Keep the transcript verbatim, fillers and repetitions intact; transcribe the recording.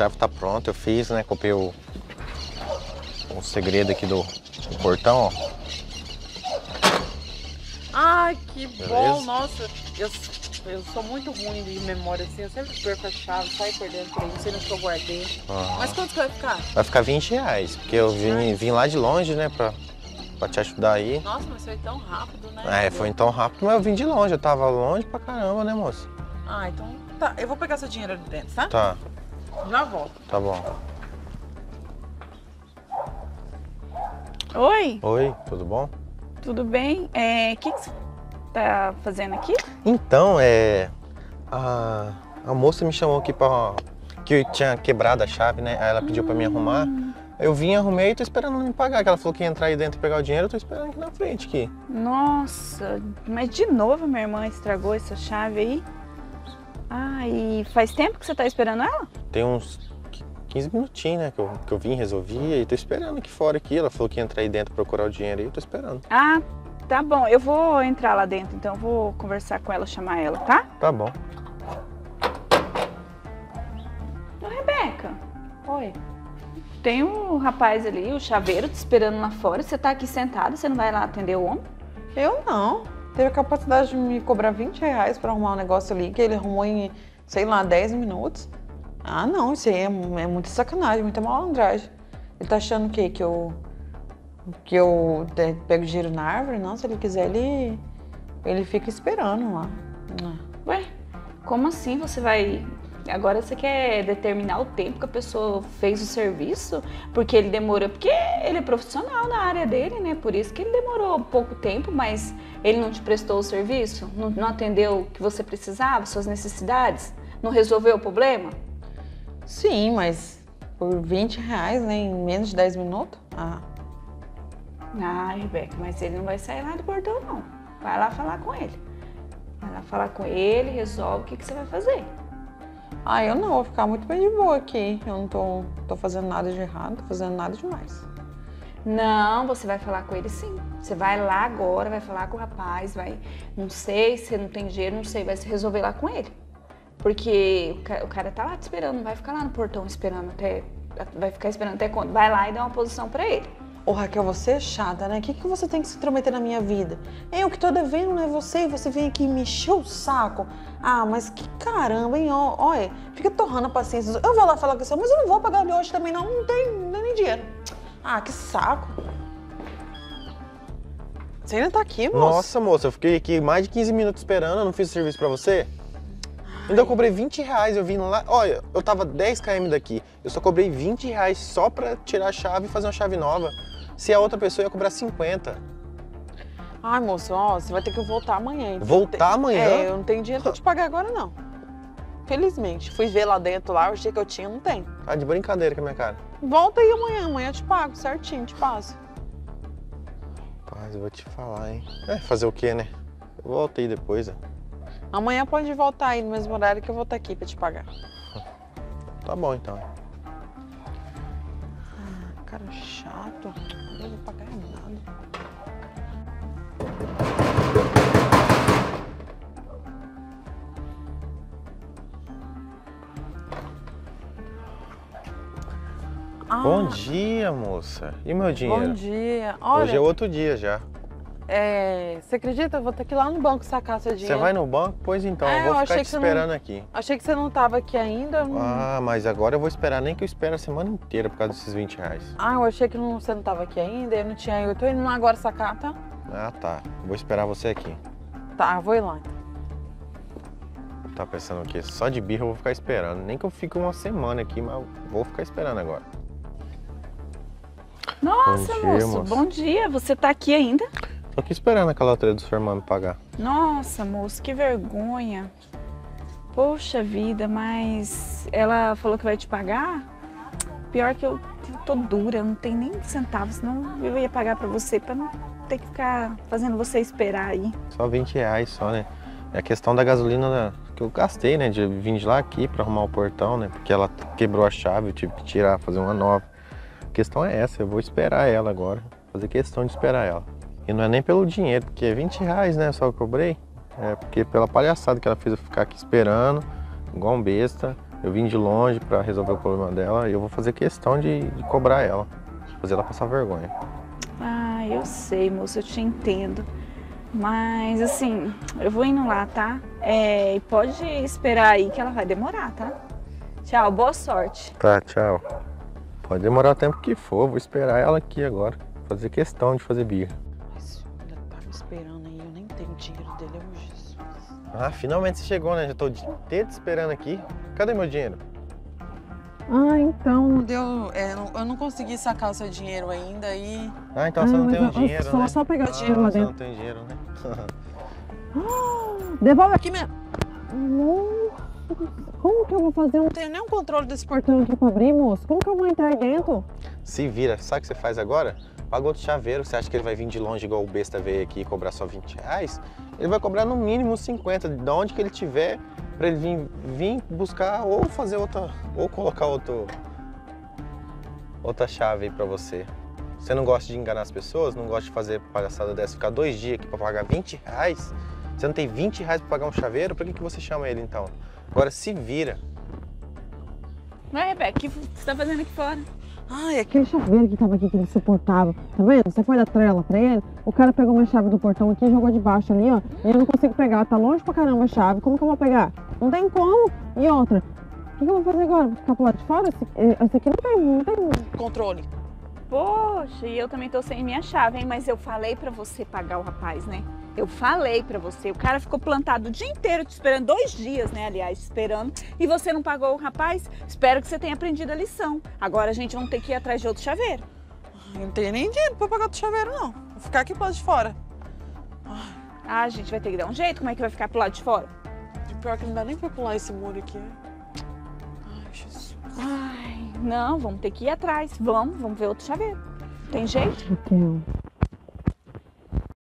chave tá pronta, eu fiz, né? Copiei o, o segredo aqui do, do portão, ó. Ai, que Beleza? bom, nossa. Eu, eu sou muito ruim de memória, assim, eu sempre perco a chave, saio perdendo por aí, não sei no que eu guardei. Uhum. Mas quanto que vai ficar? Vai ficar vinte reais, porque eu vim, vim lá de longe, né, pra, pra te ajudar aí. Nossa, mas foi tão rápido, né? É, foi tão rápido, mas eu vim de longe, eu tava longe pra caramba, né, moça? Ah, então tá, eu vou pegar seu dinheiro ali dentro, tá? Tá, Já volto. tá bom. Oi, Oi, tudo bom? tudo bem? É, o que, que você tá fazendo aqui? Então, é... A, a moça me chamou aqui pra... Que eu tinha quebrado a chave, né? Aí ela pediu pra me arrumar. Eu vim, arrumei e tô esperando ela me pagar. Que ela falou que ia entrar aí dentro e pegar o dinheiro, eu tô esperando aqui na frente, aqui. Nossa, mas de novo minha irmã estragou essa chave aí? Ah, e faz tempo que você tá esperando ela? Tem uns quinze minutinhos, né? Que eu, que eu vim, resolvi e tô esperando aqui fora aqui. Ela falou que ia entrar aí dentro procurar o dinheiro aí, eu tô esperando. Ah, tá bom, eu vou entrar lá dentro, então eu vou conversar com ela, chamar ela, tá? Tá bom. Ô, Rebeca. Oi. Tem um rapaz ali, o chaveiro, te esperando lá fora. Você tá aqui sentada, você não vai lá atender o homem? Eu não. Teve a capacidade de me cobrar vinte reais pra arrumar um negócio ali, que ele arrumou em, sei lá, dez minutos. Ah, não, isso aí é, é muita sacanagem, muita malandragem. Ele tá achando o quê? Que eu, que eu te- pego dinheiro na árvore? Não, se ele quiser, ele, ele fica esperando lá. Não. Ué, como assim você vai... Agora você quer determinar o tempo que a pessoa fez o serviço? Porque ele demorou... Porque ele é profissional na área dele, né? Por isso que ele demorou pouco tempo, mas ele não te prestou o serviço? Não, não atendeu o que você precisava, suas necessidades? Não resolveu o problema? Sim, mas por vinte reais, né, em menos de dez minutos? Ah, Ah, Rebeca, mas ele não vai sair lá do portão, não. Vai lá falar com ele. Vai lá falar com ele, resolve o que, que você vai fazer. ah eu não, vou ficar muito bem de boa aqui. Eu não tô, tô fazendo nada de errado, não tô fazendo nada demais. Não, você vai falar com ele sim. Você vai lá agora, vai falar com o rapaz, vai... Não sei, se não tem dinheiro, não sei, vai se resolver lá com ele. Porque o cara, o cara tá lá te esperando, não vai ficar lá no portão esperando até... Vai ficar esperando até quando? Vai lá e dá uma posição pra ele. Ô Raquel, você é chata, né? O que, que você tem que se intrometer na minha vida? Eu que tô devendo, não é você, e você vem aqui me encher o saco. Ah, mas que caramba, hein? Ó, olha, fica torrando a paciência. Eu vou lá falar com você, mas eu não vou pagar ele hoje também, não. Não tem nem dinheiro. Ah, que saco. Você ainda tá aqui, moço? Nossa, moça, eu fiquei aqui mais de quinze minutos esperando, eu não fiz o serviço pra você? Ainda eu cobrei vinte reais, eu vim lá... Olha, eu tava dez quilômetros daqui, eu só cobrei vinte reais só pra tirar a chave e fazer uma chave nova. Se a outra pessoa ia cobrar cinquenta. Ai, moço, ó, você vai ter que voltar amanhã. Então Voltar não tem- amanhã? É, eu não tenho dinheiro pra te pagar agora, não. Felizmente. Fui ver lá dentro, lá, o dia que eu tinha, não tem. Tá de brincadeira com a minha cara. Volta aí amanhã, amanhã eu te pago, certinho, te passo. Rapaz, eu vou te falar, hein? É, fazer o quê, né? Eu volto aí depois, ó. Amanhã pode voltar aí no mesmo horário que eu vou estar aqui pra te pagar. Tá bom, então. Cara chato, não vou pagar nada. Ah, Bom dia, moça. E meu dinheiro? bom dia. Olha, Hoje é outro dia já. é, você acredita? Eu vou ter que ir lá no banco sacar seu dinheiro. Você vai no banco? Pois então, É, eu eu vou ficar achei te que você não- esperando aqui. Achei que você não tava aqui ainda. eu não- Ah, mas agora eu vou esperar, nem que eu espere a semana inteira por causa desses vinte reais. Ah, eu achei que não- você não tava aqui ainda, eu não tinha. Eu tô indo lá agora sacar, tá? Ah, tá. Vou esperar você aqui. Tá, eu vou ir lá então. Tá pensando o quê? Só de birra eu vou ficar esperando. Nem que eu fique uma semana aqui, mas eu vou ficar esperando agora. Nossa, Bom dia, moço, moço. bom dia. Você tá aqui ainda? Tô aqui esperando aquela outra do sua irmã me pagar. Nossa, moço, que vergonha. Poxa vida, mas ela falou que vai te pagar? Pior que eu tô dura, eu não tenho nem centavos, senão eu ia pagar pra você pra não ter que ficar fazendo você esperar aí. Só vinte reais só, né? É a questão da gasolina né, que eu gastei, né? De vir de lá aqui pra arrumar o portão, né? Porque ela quebrou a chave, eu tive que tirar, fazer uma nova. A questão é essa, eu vou esperar ela agora. Fazer questão de esperar ela. E não é nem pelo dinheiro, porque é vinte reais, né? Só que eu cobrei. É porque pela palhaçada que ela fez eu ficar aqui esperando, igual um besta. Eu vim de longe pra resolver o problema dela e eu vou fazer questão de, de cobrar ela. Fazer ela passar vergonha. Ah, eu sei, moço, eu te entendo. Mas, assim, eu vou indo lá, tá? É, e pode esperar aí que ela vai demorar, tá? Tchau, boa sorte. Tá, tchau. Pode demorar o tempo que for, vou esperar ela aqui agora. Fazer questão de fazer birra. Mas ainda tá me esperando aí, eu nem tenho dinheiro dele, é um Jesus. Ah, finalmente você chegou, né? Já tô o dia inteiro te esperando aqui. Cadê meu dinheiro? Ah, então não deu. É, não- eu não consegui sacar o seu dinheiro ainda e. Ah, então você não tem o dinheiro, só, né? só pegar o Ah, dinheiro lá você dentro. não tem dinheiro, né? Devolve aqui mesmo. Nossa, como que eu vou fazer um Não tenho nenhum controle desse portão aqui pra abrir, moço? Como que eu vou entrar aí dentro? Se vira, sabe o que você faz agora? Paga outro chaveiro. Você acha que ele vai vir de longe igual o besta veio aqui e cobrar só vinte reais? Ele vai cobrar no mínimo cinquenta, de onde que ele tiver, pra ele vir, vir buscar ou fazer outra, ou colocar outro, outra chave aí pra você. Você não gosta de enganar as pessoas? Não gosta de fazer palhaçada dessa? Ficar dois dias aqui pra pagar vinte reais? Você não tem vinte reais pra pagar um chaveiro? Pra que, que você chama ele então? Agora se vira. Vai, Rebeca, o que você tá fazendo aqui fora? Ai, aqui. Aquele chaveiro que tava aqui, que ele suportava, tá vendo? Você foi da trela pra ele, o cara pegou uma chave do portão aqui e jogou debaixo ali, ó. E eu não consigo pegar, tá longe pra caramba a chave, como que eu vou pegar? Não tem como. E outra, o que, que eu vou fazer agora? Vou ficar pro lado de fora? Esse, esse aqui não tem, não tem... Controle. Poxa, e eu também tô sem minha chave, hein? Mas eu falei pra você pagar o rapaz, né? Eu falei pra você. O cara ficou plantado o dia inteiro te esperando, dois dias, né? Aliás, te esperando. E você não pagou o rapaz? Espero que você tenha aprendido a lição. Agora a gente vai ter que ir atrás de outro chaveiro. Eu não tenho nem dinheiro pra pagar do chaveiro, não. Vou ficar aqui pro lado de fora. Ah, a gente vai ter que dar um jeito? Como é que vai ficar pro lado de fora? E pior que não dá nem pra pular esse muro aqui. Ai, Jesus. Ai, não, vamos ter que ir atrás. Vamos, vamos ver outro chaveiro. Tem jeito? Raquel,